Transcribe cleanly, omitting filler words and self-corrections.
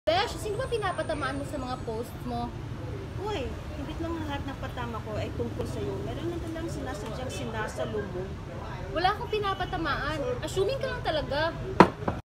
Besh, sino ba pinapatamaan mo sa mga posts mo? Uy, hindi lang lahat ng patama ko ay tungkol sa'yo. Meron na talang sinasadyang sinasalo mo. Wala akong pinapatamaan. Assuming ka lang talaga.